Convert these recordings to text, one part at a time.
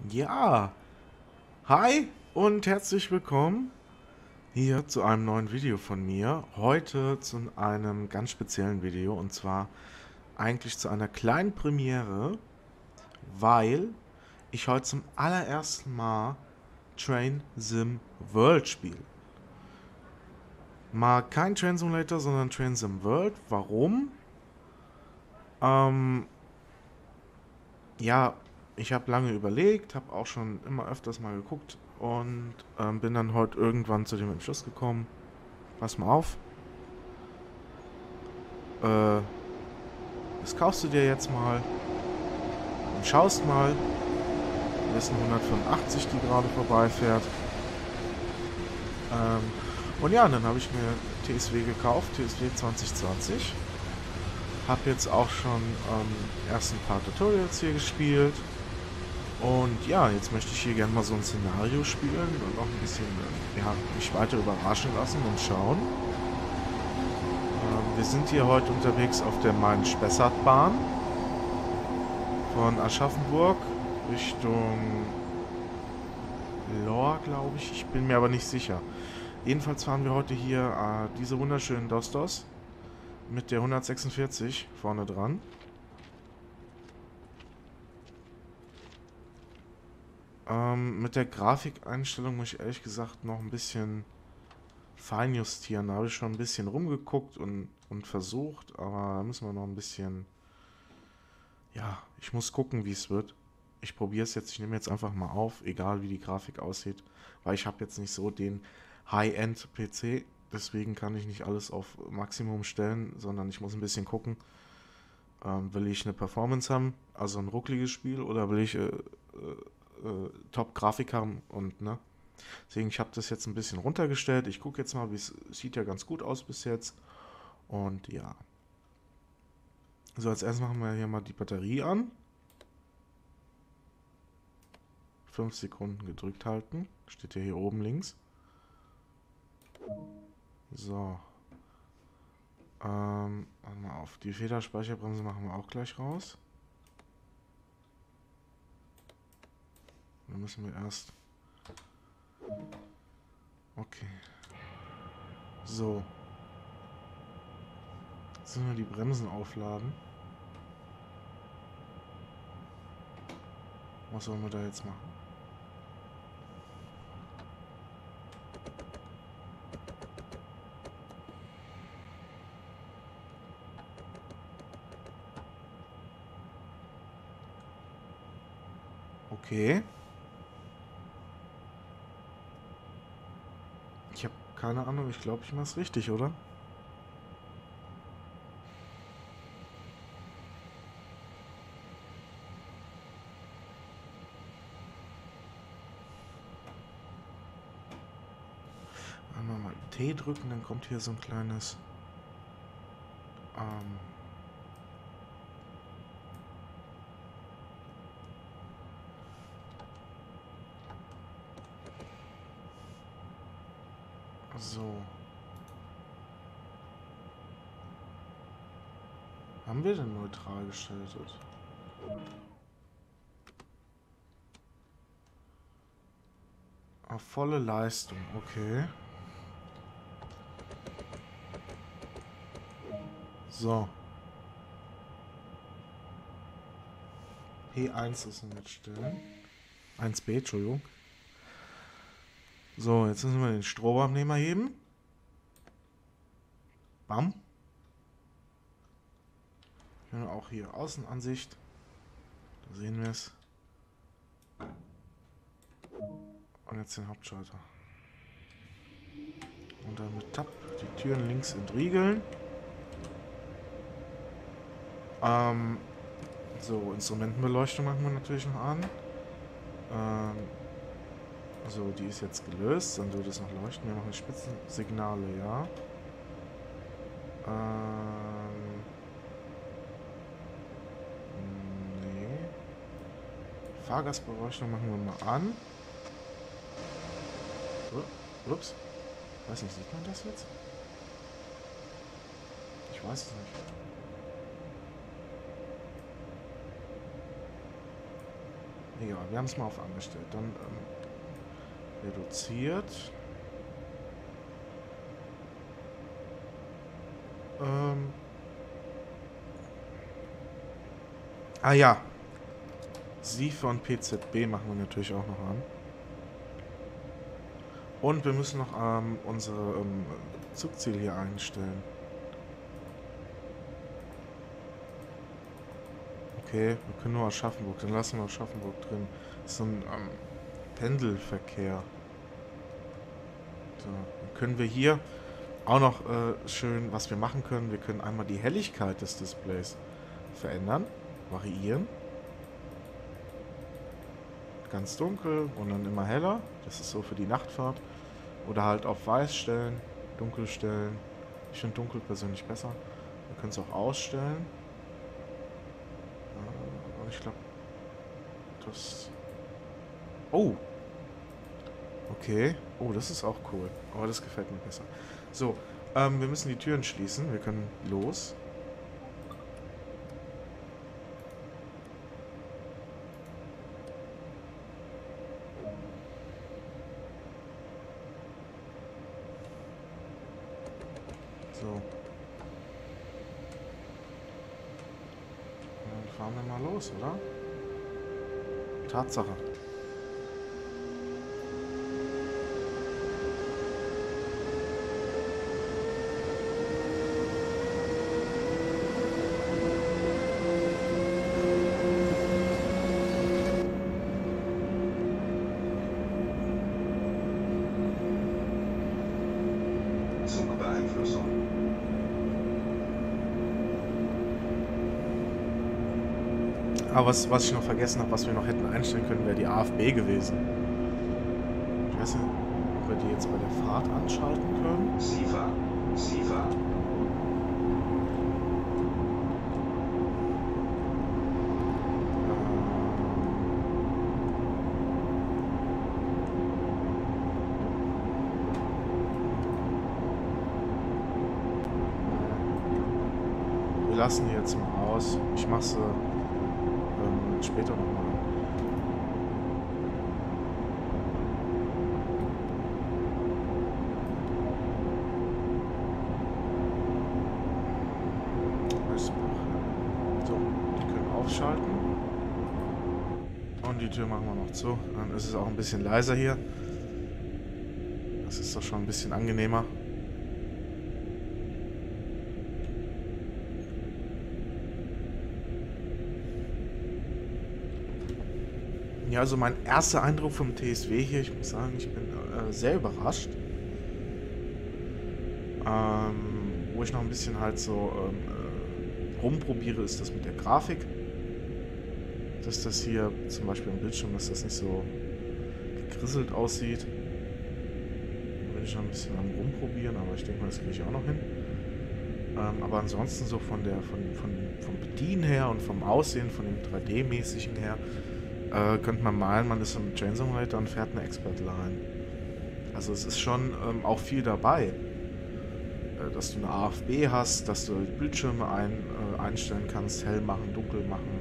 Ja, hi und herzlich willkommen hier zu einem neuen Video von mir. Heute zu einem ganz speziellen Video und zwar eigentlich zu einer kleinen Premiere, weil ich heute zum allerersten Mal Train Sim World spiele. Mal kein Train Simulator, sondern Train Sim World. Warum? Ähm, ja, ich habe lange überlegt, habe auch schon immer öfters mal geguckt und bin dann heute irgendwann zu dem Entschluss gekommen. Pass mal auf, äh, das kaufst du dir jetzt mal und schaust mal. Hier ist eine 185, die gerade vorbeifährt. Und ja, dann habe ich mir TSW gekauft, TSW 2020. Habe jetzt auch schon erst ein paar Tutorials hier gespielt. Und ja, jetzt möchte ich hier gerne mal so ein Szenario spielen und auch ein bisschen ja, mich weiter überraschen lassen und schauen. Wir sind hier heute unterwegs auf der Main-Spessart-Bahn von Aschaffenburg Richtung Lohr, glaube ich. Ich bin mir aber nicht sicher. Jedenfalls fahren wir heute hier diese wunderschönen Dostos mit der 146 vorne dran. Mit der Grafikeinstellung muss ich ehrlich gesagt noch ein bisschen feinjustieren. Da habe ich schon ein bisschen rumgeguckt und versucht, aber da müssen wir noch ein bisschen. Ja, ich muss gucken, wie es wird. Ich probiere es jetzt, ich nehme jetzt einfach mal auf, egal wie die Grafik aussieht, weil ich habe jetzt nicht so den High-End-PC, deswegen kann ich nicht alles auf Maximum stellen, sondern ich muss ein bisschen gucken, will ich eine Performance haben, also ein ruckliges Spiel, oder will ich Top-Grafik haben und ne. Deswegen, ich habe das jetzt ein bisschen runtergestellt. Ich gucke jetzt mal, wie es sieht ja ganz gut aus bis jetzt. Und ja. So, als erstes machen wir hier mal die Batterie an. 5 Sekunden gedrückt halten. Steht ja hier oben links. So. Warte mal auf. Die Federspeicherbremse machen wir auch gleich raus. Dann müssen wir erst. Okay. So. Jetzt müssen wir die Bremsen aufladen. Was sollen wir da jetzt machen? Okay. Ich habe keine Ahnung. Ich glaube, ich mache es richtig, oder? Einmal mal T drücken, dann kommt hier so ein kleines. Ähm, so. Haben wir denn neutral geschaltet? Auf volle Leistung, okay. So. P1 ist jetzt stellen. 1B, Entschuldigung. So, jetzt müssen wir den Strohabnehmer heben. Bam. Ja, auch hier Außenansicht. Da sehen wir es. Und jetzt den Hauptschalter. Und dann mit Tab die Türen links entriegeln. So, Instrumentenbeleuchtung machen wir natürlich noch an. So, die ist jetzt gelöst. Dann wird es noch leuchten. Wir machen Spitzensignale, ja. Nee. Fahrgastbeleuchtung machen wir mal an. Ups. Weiß nicht, sieht man das jetzt? Ich weiß es nicht. Egal, wir haben es mal auf angestellt. Dann reduziert. Ähm, ah ja, SIFA und PZB machen wir natürlich auch noch an. Und wir müssen noch unsere Zugziele hier einstellen. Okay, wir können nur Aschaffenburg. Dann lassen wir Aschaffenburg drin. Das ist so ein Pendelverkehr. So, dann können wir hier auch noch schön, was wir machen können. Wir können einmal die Helligkeit des Displays verändern, variieren. Ganz dunkel und dann immer heller. Das ist so für die Nachtfahrt. Oder halt auf weiß stellen, dunkel stellen. Ich finde dunkel persönlich besser. Wir können es auch ausstellen. Und ich glaube, das... Oh! Okay. Oh, das ist auch cool. Aber das gefällt mir besser. So, wir müssen die Türen schließen. Wir können los. So. Dann fahren wir mal los, oder? Tatsache. Zugbeeinflussung. Aber was ich noch vergessen habe, was wir noch hätten einstellen können, wäre die AFB gewesen. Ich weiß nicht, ob wir die jetzt bei der Fahrt anschalten können. SIFA. SIFA. Wir lassen die jetzt mal aus. Ich mache sie später nochmal. So, die können aufschalten. Und die Tür machen wir noch zu. Dann ist es auch ein bisschen leiser hier. Das ist doch schon ein bisschen angenehmer. Ja, also mein erster Eindruck vom TSW hier, ich muss sagen, ich bin sehr überrascht. Wo ich noch ein bisschen halt so rumprobiere, ist das mit der Grafik. Dass das hier zum Beispiel am Bildschirm, dass das nicht so gegrisselt aussieht. Da bin ich noch ein bisschen am Rumprobieren, aber ich denke mal, das kriege ich auch noch hin. Aber ansonsten so vom Bedienen her und vom Aussehen, von dem 3D-mäßigen her, könnte man meinen, man ist im Train Simulator und fährt eine Expert-Line. Also es ist schon auch viel dabei. Dass du eine AFB hast, dass du Bildschirme einstellen kannst, hell machen, dunkel machen.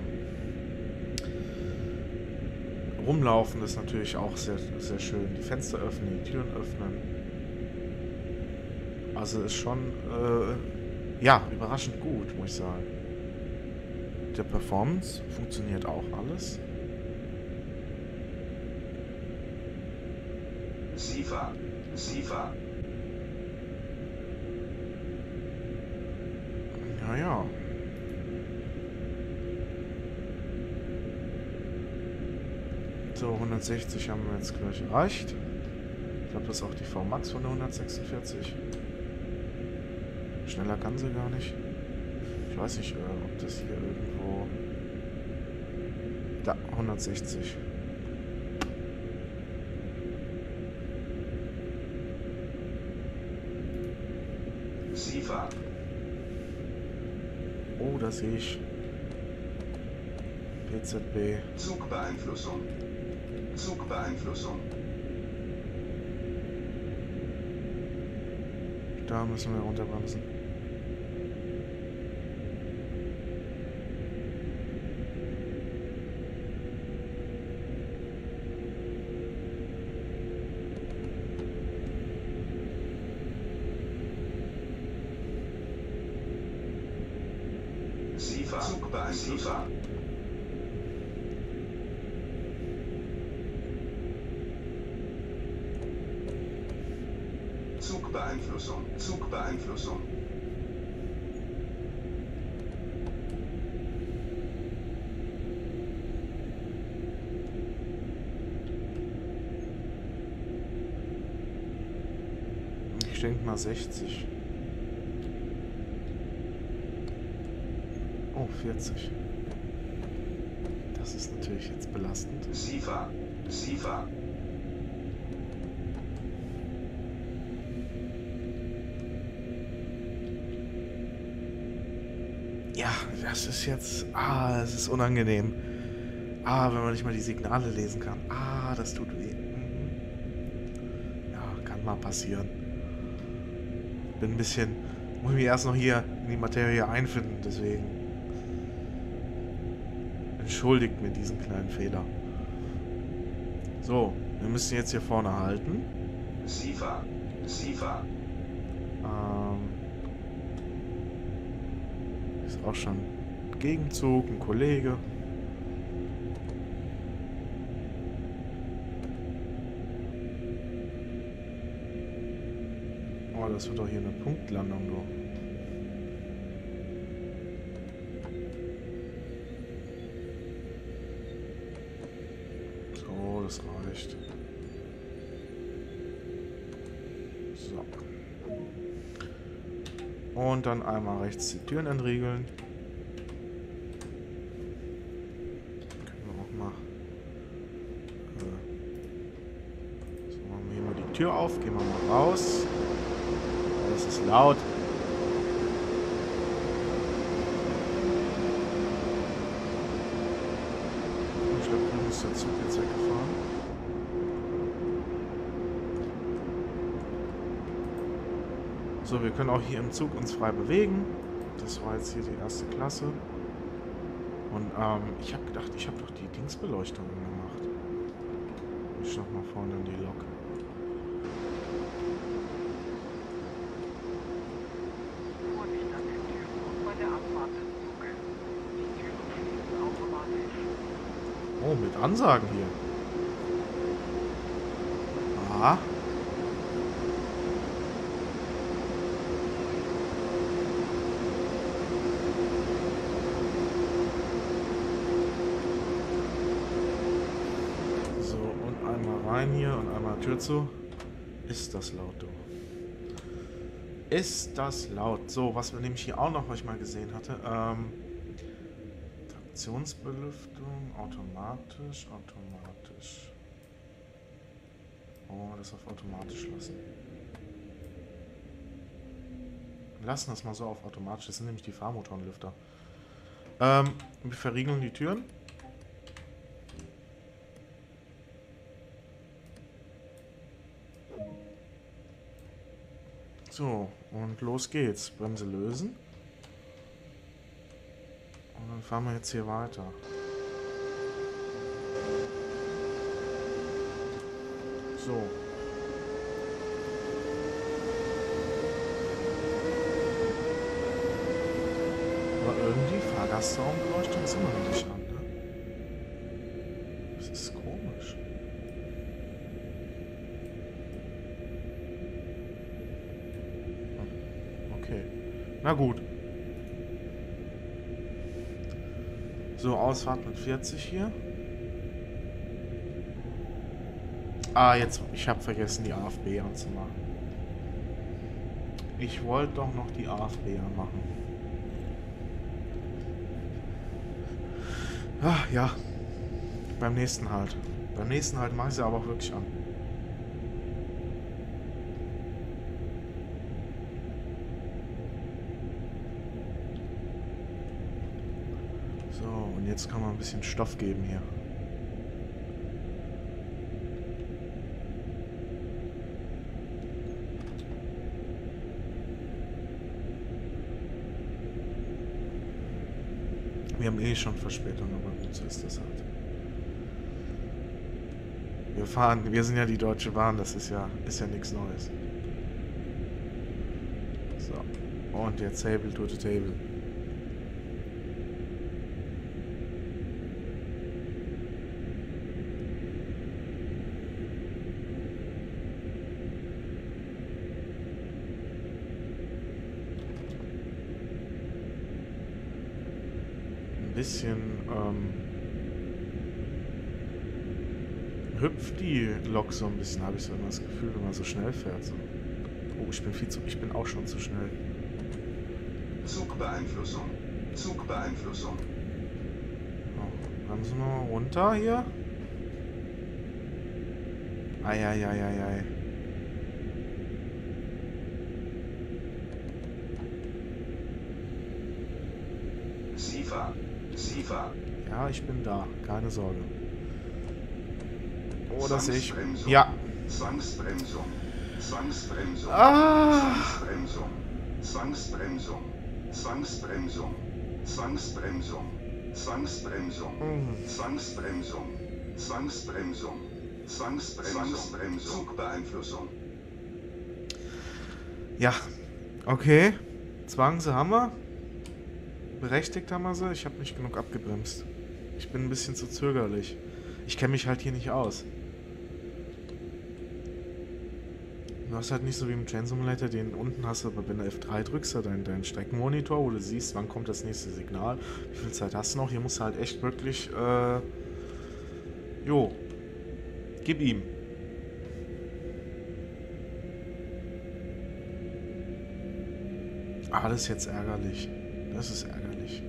Rumlaufen ist natürlich auch sehr, sehr schön. Die Fenster öffnen, die Türen öffnen. Also ist schon, ja, überraschend gut, muss ich sagen. Der Performance funktioniert auch alles. SIFA. SIFA. Ja. So, 160 haben wir jetzt gleich erreicht. Ich glaube, das ist auch die VMAX von der 146. Schneller kann sie gar nicht. Ich weiß nicht, ob das hier irgendwo... Da, 160. SIFA. Oh, da sehe ich. PZB. Zugbeeinflussung. Zugbeeinflussung. Da müssen wir runterbremsen. SIFA. Zugbeeinflussung. Zugbeeinflussung. Ich denke mal 60. Oh, 40. Das ist natürlich jetzt belastend. SIFA. SIFA. Ja, das ist jetzt... es ist unangenehm. Wenn man nicht mal die Signale lesen kann. Das tut weh. Ja, kann mal passieren. Bin ein bisschen... Muss mich erst noch hier in die Materie einfinden, deswegen... Entschuldigt mir diesen kleinen Fehler. So, wir müssen jetzt hier vorne halten. SIFA. SIFA. Ist auch schon ein Gegenzug, ein Kollege. Oh, das wird doch hier eine Punktlandung, du. So, das reicht. So. Und dann einmal rechts die Türen entriegeln. Können wir auch mal. So, machen wir hier mal die Tür auf. Gehen wir mal raus. Das ist laut. Ich glaube, da ist der Zug jetzt weggefahren. So, wir können auch hier im Zug uns frei bewegen. Das war jetzt hier die erste Klasse. Und ich habe gedacht, ich habe doch die Dingsbeleuchtung gemacht. Ich noch mal vorne in die Lok. Vorsicht an den Türen und bei der Abfahrt des Zuges. Die Türen schließen automatisch. Oh, mit Ansagen hier. So, und einmal rein hier und einmal Tür zu. Ist das laut, du. Ist das laut. So, was wir nämlich hier auch noch, was ich mal gesehen hatte, Traktionsbelüftung, automatisch. Oh, das auf automatisch lassen. Lassen das mal so auf automatisch. Das sind nämlich die Fahrmotorenlüfter. Wir verriegeln die Türen. So, und los geht's. Bremse lösen. Und dann fahren wir jetzt hier weiter. So. Aber irgendwie Fahrgastraumbeleuchtung ist immer noch nicht an, ne? Das ist komisch. Okay. Na gut. So, Ausfahrt mit 40 hier. Jetzt, ich habe vergessen, die AFB anzumachen. Ich wollte doch noch die AFB anmachen. Ja. Beim nächsten Halt. Beim nächsten Halt mache ich sie aber auch wirklich an. So, und jetzt kann man ein bisschen Stoff geben hier. Wir haben eh schon Verspätung, aber gut, so ist das halt. Wir sind ja die Deutsche Bahn, das ist ja nichts Neues. So, und jetzt Table to the Table. bisschen hüpft die Lok so ein bisschen, habe ich so immer das Gefühl, wenn man so schnell fährt. So. Oh, ich bin auch schon zu schnell. Zugbeeinflussung. Zugbeeinflussung. Oh, bremsen wir mal runter hier. Eieieiei. SIFA. SIFA. Ja, ich bin da. Keine Sorge. Oh, das sehe ich. Zwangsbremsung. Ja. Zwangsbremsung. Zwangsbremsung. Ah! Zwangsbremsung. Zwangsbremsung. Zwangsbremsung. Zwangsbremsung. Zwangsbremsung. Zwangsbremsung. Zwangsbremsung. Zwangsbremsung. Zugbeeinflussung. Ja. Okay. Zwangse haben wir. Berechtigt haben wir sie. Ich habe nicht genug abgebremst. Ich bin ein bisschen zu zögerlich. Ich kenne mich halt hier nicht aus. Du hast halt nicht so wie im Train Simulator, den unten hast du, wenn du F3 drückst, deinen Streckenmonitor, wo du siehst, wann kommt das nächste Signal, wie viel Zeit hast du noch. Hier musst du halt echt wirklich, gib ihm. Ah, das ist jetzt ärgerlich. Das ist ärgerlich.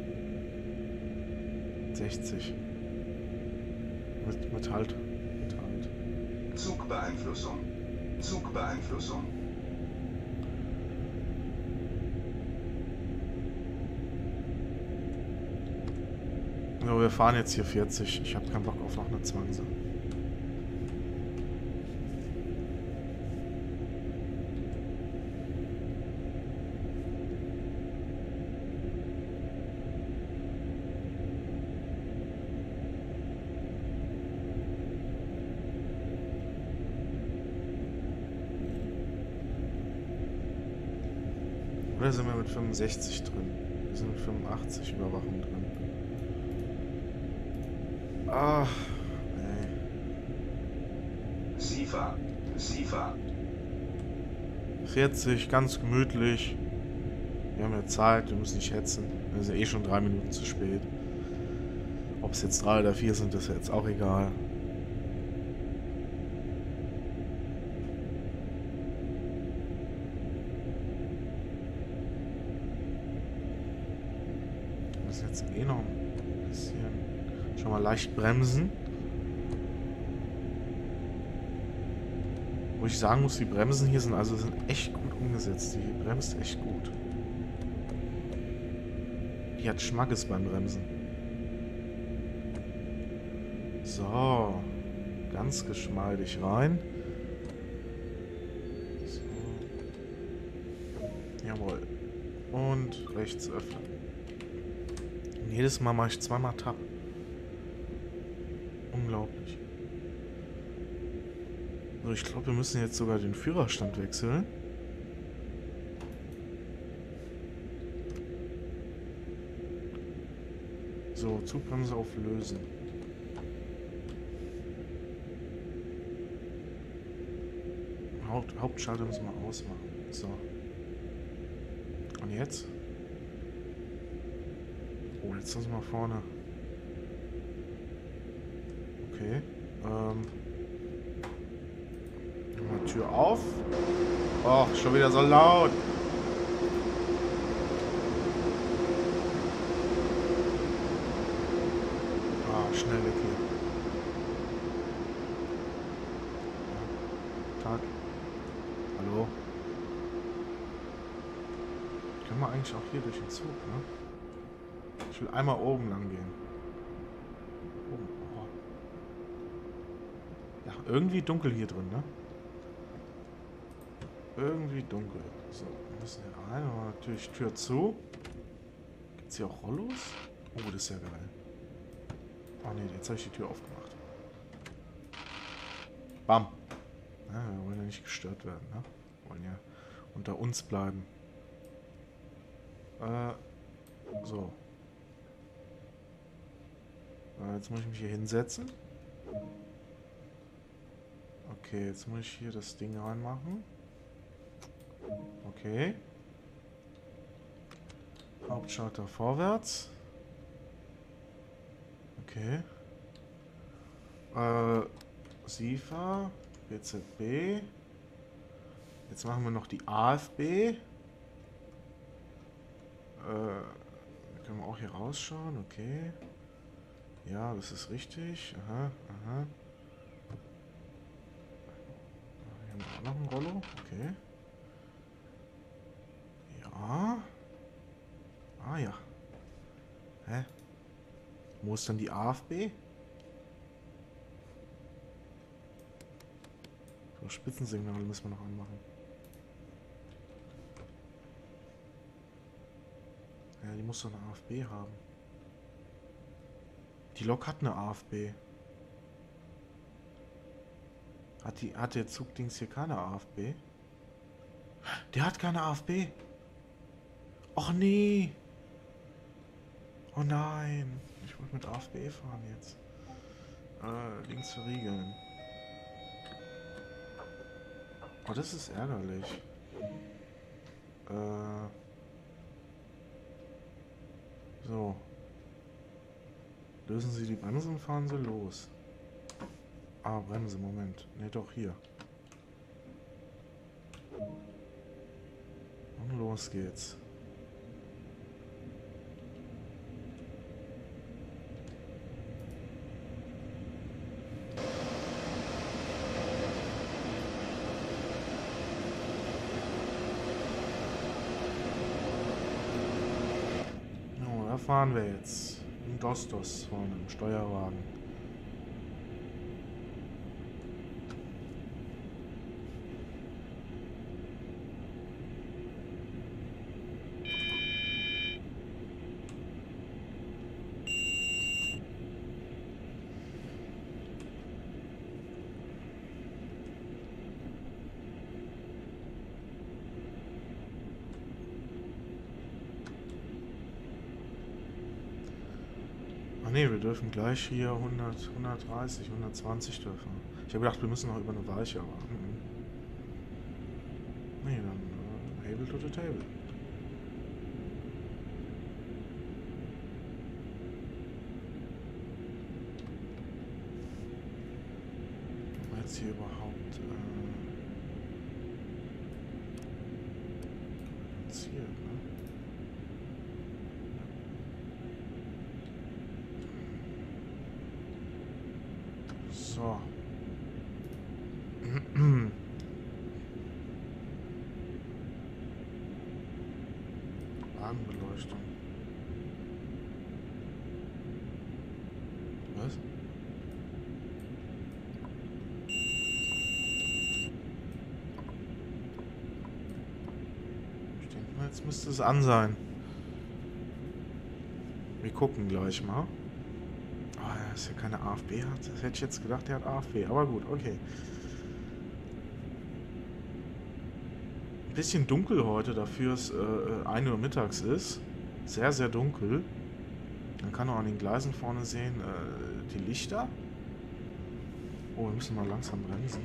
60. Mit Halt. Zugbeeinflussung. Zugbeeinflussung. So, wir fahren jetzt hier 40. Ich habe keinen Bock auf noch eine Zwangse. Oder sind wir mit 65 drin? Wir sind mit 85 Überwachung drin. Ach, ey. SIFA. SIFA. 40, ganz gemütlich. Wir haben ja Zeit, wir müssen nicht hetzen. Wir sind eh schon 3 Minuten zu spät. Ob es jetzt 3 oder 4 sind, ist ja jetzt auch egal. Wir müssen jetzt eh noch ein bisschen schon mal leicht bremsen. Wo ich sagen muss, die Bremsen hier sind echt gut umgesetzt. Die bremst echt gut. Die hat Schmackes beim Bremsen. So. Ganz geschmeidig rein. So. Jawohl. Und rechts öffnen. Und jedes Mal mache ich zweimal Tab. Unglaublich. So, ich glaube, wir müssen jetzt sogar den Führerstand wechseln. So, Zugbremse auf Lösen. Hauptschalter müssen wir ausmachen. So. Und jetzt? Oh, jetzt müssen wir vorne. Okay. Mal Tür auf. Oh, schon wieder so laut. Ah, schnell weg hier. Ja. Tag. Hallo. Können wir eigentlich auch hier durch den Zug, ne? Ich will einmal oben lang gehen. Oben. Oh. Ja, irgendwie dunkel hier drin, ne? Irgendwie dunkel. So, wir müssen hier rein. Aber natürlich Tür zu. Gibt es hier auch Rollos? Oh, das ist ja geil. Oh ne, jetzt habe ich die Tür aufgemacht. Bam. Ja, wir wollen ja nicht gestört werden, ne? Wir wollen ja unter uns bleiben. So. Jetzt muss ich mich hier hinsetzen. Okay, jetzt muss ich hier das Ding reinmachen. Okay. Hauptschalter vorwärts. Okay. SIFA, BZB. Jetzt machen wir noch die AFB. Können wir auch hier rausschauen, okay. Ja, das ist richtig. Aha, aha. Hier haben wir auch noch ein Rollo, okay. Ja. Ah ja. Hä? Wo ist denn die AFB? So, Spitzensignale müssen wir noch anmachen. Ja, die muss doch eine AFB haben. Die Lok hat eine AFB. Hat der Zugdings hier keine AFB? Der hat keine AFB. Och nee. Oh nein. Ich wollte mit AFB fahren jetzt. Links verriegeln. Oh, das ist ärgerlich. So. Lösen Sie die Bremse und fahren Sie los. Ah, Bremse, Moment. Ne, doch, hier. Und los geht's. So, da fahren wir jetzt. Ein Dostos vorne im Steuerwagen. Ah ne, wir dürfen gleich hier 100, 130, 120 dürfen. Ich habe gedacht, wir müssen noch über eine Weiche, aber... Nee, dann Table to the Table. Haben wir jetzt hier überhaupt... Ziel, ne? So. Wagenbeleuchtung. Was? Ich denke mal, jetzt müsste es an sein. Wir gucken gleich mal. Oh, dass er keine AFB hat. Das hätte ich jetzt gedacht, er hat AFB. Aber gut, okay. Ein bisschen dunkel heute, dafür es 1 Uhr mittags ist. Sehr, sehr dunkel. Man kann auch an den Gleisen vorne sehen, die Lichter. Oh, wir müssen mal langsam bremsen.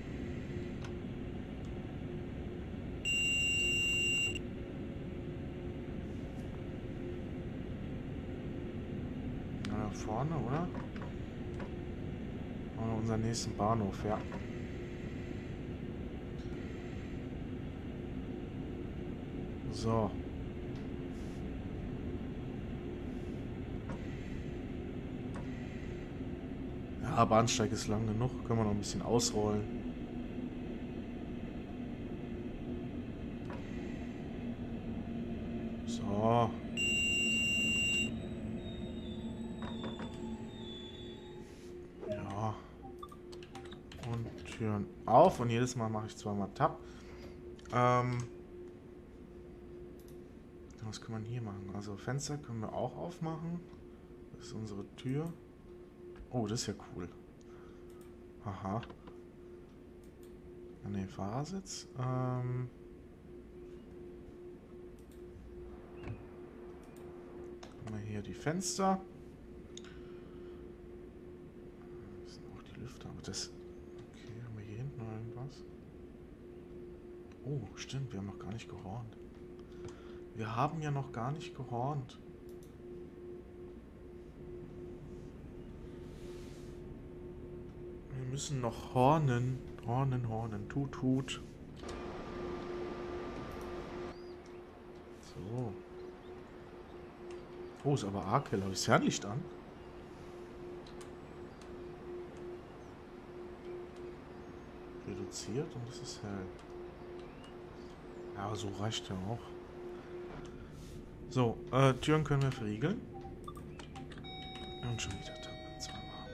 Na, da vorne, oder? Oh, unseren nächsten Bahnhof, ja. So. Ja, Bahnsteig ist lang genug. Können wir noch ein bisschen ausrollen. So. Ja. Und Türen auf. Und jedes Mal mache ich zweimal Tab. Was kann man hier machen? Also Fenster können wir auch aufmachen. Das ist unsere Tür. Oh, das ist ja cool. Aha. An den Fahrersitz. Haben wir hier die Fenster. Das sind auch die Lüfter, aber das... Okay, haben wir hier hinten noch irgendwas? Oh, stimmt, wir haben noch gar nicht gehornt. Wir haben ja noch gar nicht gehornt. müssen noch hornen. Hornen, hornen. Tut, tut. So. Oh, ist aber arg hell. Habe ich das Fernlicht an? Reduziert und es ist hell. Ja, so reicht ja auch. So, Türen können wir verriegeln. Und schon wieder Tab. Zweimal.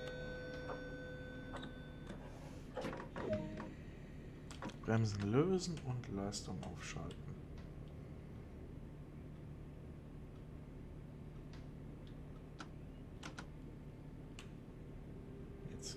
Bremsen lösen und Leistung aufschalten. Jetzt.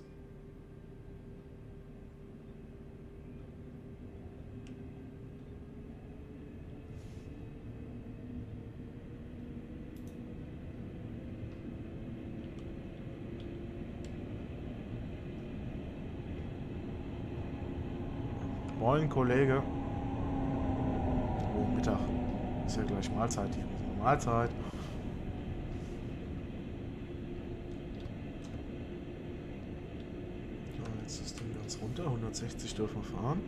Moin, Kollege. Oh, Mittag. Ist ja gleich Mahlzeit. Mahlzeit. So, jetzt ist dann ganz runter. 160 dürfen wir fahren.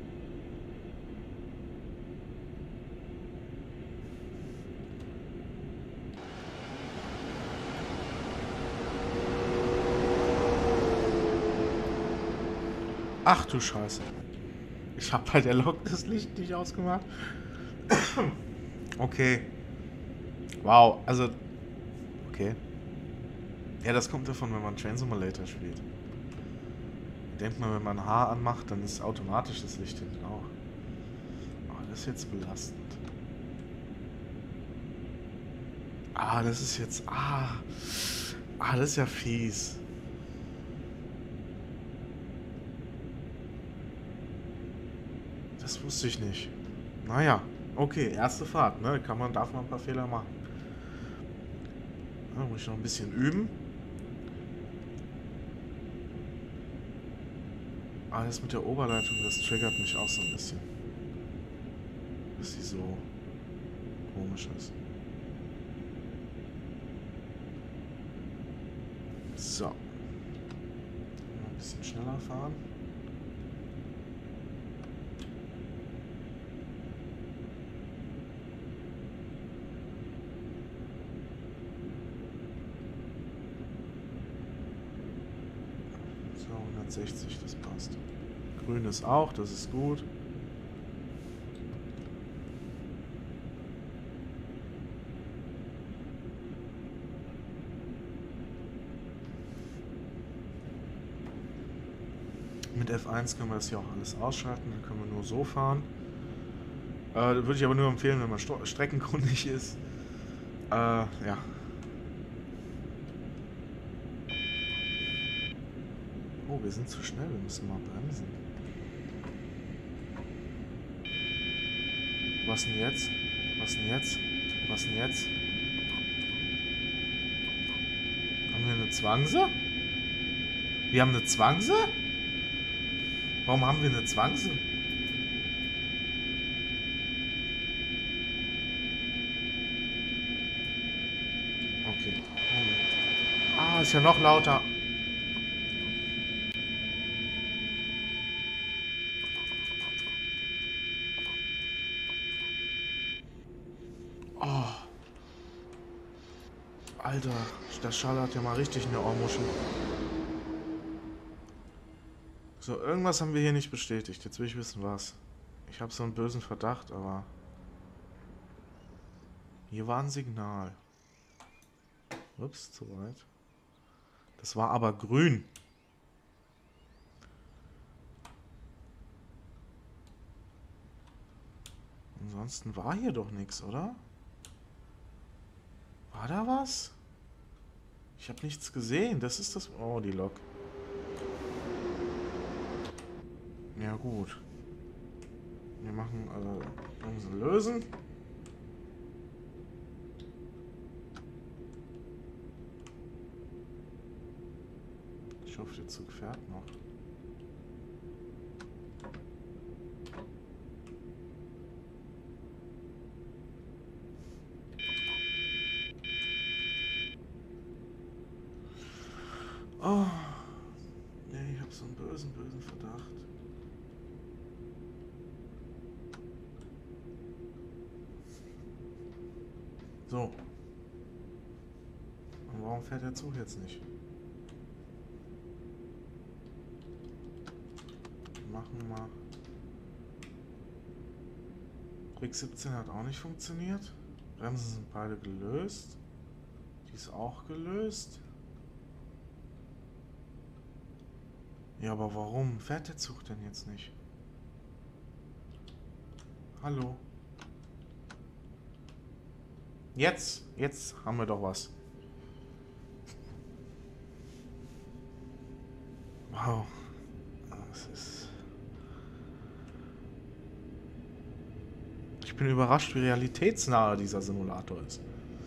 Ach du Scheiße. Ich habe bei der Lok das Licht nicht ausgemacht. Okay. Wow, also... Okay. Ja, das kommt davon, wenn man Train Simulator spielt. Denkt man, wenn man ein H anmacht, dann ist automatisch das Licht hinten auch. Oh, das ist jetzt belastend. Ah, das ist jetzt... das ist ja fies. Das wusste ich nicht. Naja, okay, erste Fahrt, ne? Darf man ein paar Fehler machen. Da muss ich noch ein bisschen üben. Aber das mit der Oberleitung, das triggert mich auch so ein bisschen. Dass sie so komisch ist. So. Ein bisschen schneller fahren. So, 160, das passt. Grün ist auch, das ist gut. Mit F1 können wir das hier auch alles ausschalten, dann können wir nur so fahren. Würde ich aber nur empfehlen, wenn man streckenkundig ist. Ja. Oh, wir sind zu schnell, wir müssen mal bremsen. Was denn jetzt? Was denn jetzt? Was denn jetzt? Haben wir eine Zwangse? Wir haben eine Zwangse? Warum haben wir eine Zwangse? Okay. Moment. Ist ja noch lauter. Oh. Alter, das schallert ja mal richtig in der Ohrmuschel. So, irgendwas haben wir hier nicht bestätigt. Jetzt will ich wissen, was. Ich habe so einen bösen Verdacht, aber... Hier war ein Signal. Ups, zu weit. Das war aber grün. Ansonsten war hier doch nichts, oder? War da was? Ich habe nichts gesehen. Das ist das... Oh, die Lok. Ja, gut. Wir machen Bremsen lösen. Ich hoffe, der Zug fährt noch. Oh. Nee, ich habe so einen bösen Verdacht. So. Und warum fährt der Zug jetzt nicht? Machen wir mal. Brick 17 hat auch nicht funktioniert. Bremsen sind beide gelöst. Die ist auch gelöst. Ja, aber warum fährt der Zug denn jetzt nicht? Hallo? Jetzt haben wir doch was. Wow. Das ist... Ich bin überrascht, wie realitätsnah dieser Simulator ist.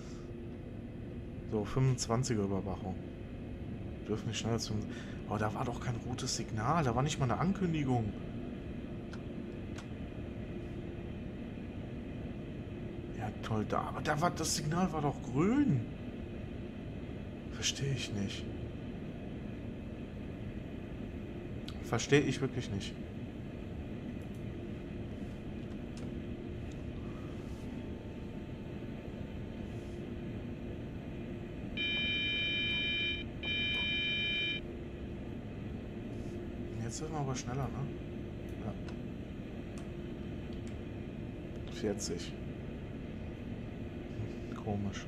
So, 25er Überwachung. Dürfen nicht schneller zu... Oh, da war doch kein rotes Signal. Da war nicht mal eine Ankündigung. Ja, toll. Aber das Signal war doch grün. Verstehe ich nicht. Verstehe ich wirklich nicht. Jetzt sind wir aber schneller, ne? Ja. 40. Komisch.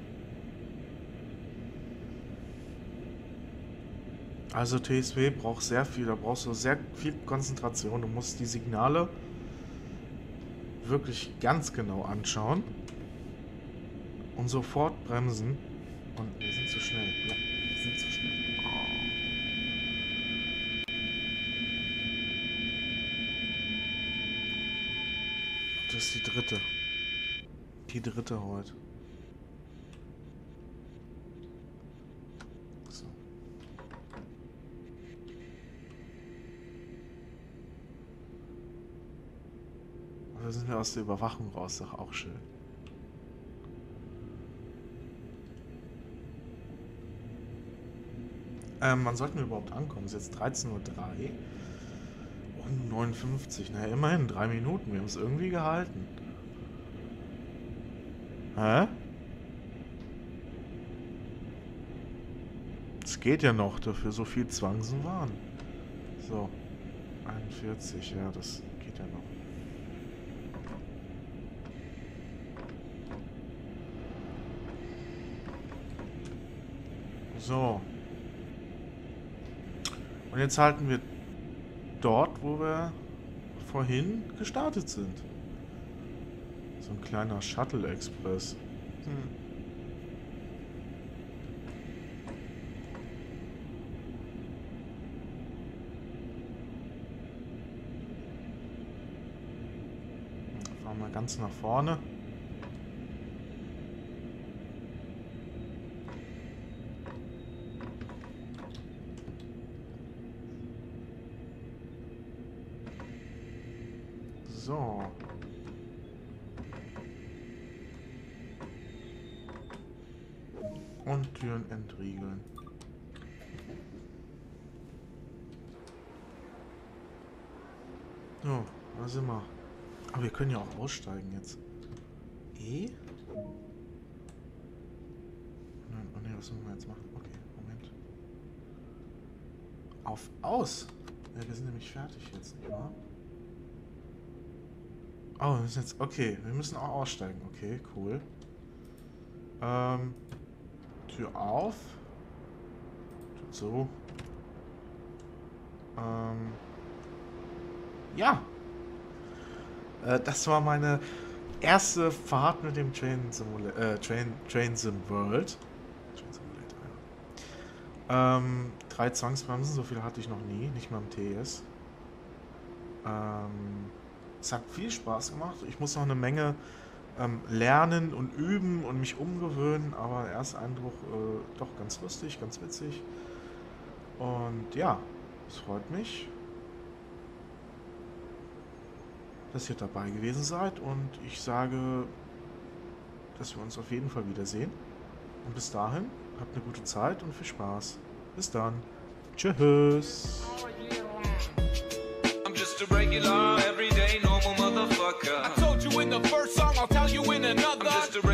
Also TSW braucht sehr viel, da brauchst du sehr viel Konzentration. Du musst die Signale wirklich ganz genau anschauen und sofort bremsen. Und wir sind zu schnell. Ja, wir sind zu schnell. Das ist die dritte. Die dritte heute. So. Also sind wir aus der Überwachung raus, doch auch schön. Wann sollten wir überhaupt ankommen? Es ist jetzt 13:03 Uhr. Und 59. Naja, immerhin 3 Minuten. Wir haben es irgendwie gehalten. Hä? Es geht ja noch, dafür so viel Zwangsen waren. So. 41, ja, das geht ja noch. So. Und jetzt halten wir dort, wo wir vorhin gestartet sind. So ein kleiner Shuttle-Express. Fahren wir ganz nach vorne. So. Und Türen entriegeln. So, da sind wir. Aber wir können ja auch aussteigen jetzt. E? Nein, oh ne, was müssen wir jetzt machen? Okay, Moment. Auf Aus! Ja, wir sind nämlich fertig jetzt, nicht wahr? Oh, wir müssen jetzt... Okay, wir müssen auch aussteigen. Okay, cool. Tür auf. Tut so. Ja. Das war meine erste Fahrt mit dem Train Sim World. Train Simulator, ja. 3 Zwangsbremsen, so viele hatte ich noch nie, nicht mal im TS. Es hat viel Spaß gemacht. Ich muss noch eine Menge lernen und üben und mich umgewöhnen, aber der erste Eindruck doch ganz lustig, ganz witzig. Und ja, es freut mich, dass ihr dabei gewesen seid, und ich sage, dass wir uns auf jeden Fall wiedersehen. Und bis dahin, habt eine gute Zeit und viel Spaß. Bis dann. Tschüss. just a regular, everyday, normal motherfucker. I told you in the first song, I'll tell you in another. I'm just a